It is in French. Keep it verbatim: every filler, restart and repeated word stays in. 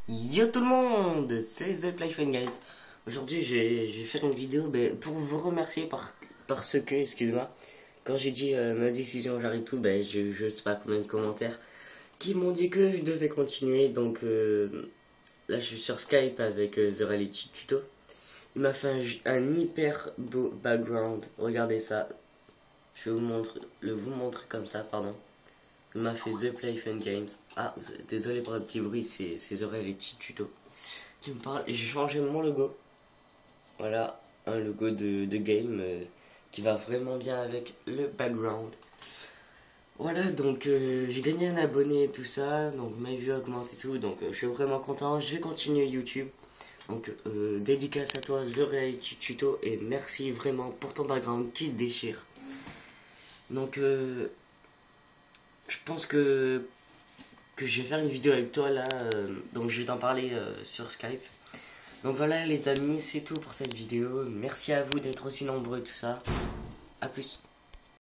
Yo tout le monde, c'est The Playfun Games. Aujourd'hui, je vais, je vais faire une vidéo ben, pour vous remercier par, parce que, excuse-moi, quand j'ai dit euh, ma décision, j'arrête tout, ben, je, je sais pas combien de commentaires qui m'ont dit que je devais continuer. Donc euh, là, je suis sur Skype avec euh, The Reality Tuto. Il m'a fait un, un hyper beau background. Regardez ça. Je vais vous montrer, le vous montrer comme ça, pardon. Il m'a fait The Playfun Games. Ah, désolé pour le petit bruit, c'est ses oreilles, les petits tutos qui me parlent. J'ai changé mon logo. Voilà, un logo de, de game euh, qui va vraiment bien avec le background. Voilà, donc euh, j'ai gagné un abonné et tout ça, donc mes vues augmentent et tout, donc euh, je suis vraiment content. Je vais continuer YouTube. Donc euh, dédicace à toi The Reality Tuto et merci vraiment pour ton background qui déchire. Donc euh, je pense que que je vais faire une vidéo avec toi là, euh, donc je vais t'en parler euh, sur Skype. Donc voilà les amis, c'est tout pour cette vidéo. Merci à vous d'être aussi nombreux, tout ça. A plus.